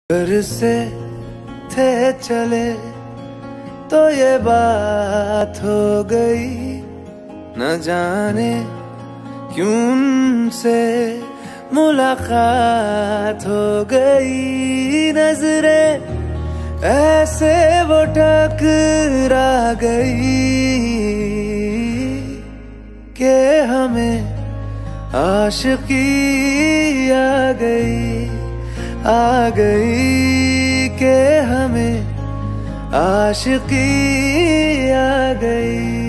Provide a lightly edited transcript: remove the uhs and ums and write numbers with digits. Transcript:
घर से थे चले तो ये बात हो गई, न जाने क्यों उनसे मुलाकात हो गई। नजरें ऐसे वो टकरा गई कि हमें आशिकी आ गई के हमें आशिकी आ गई।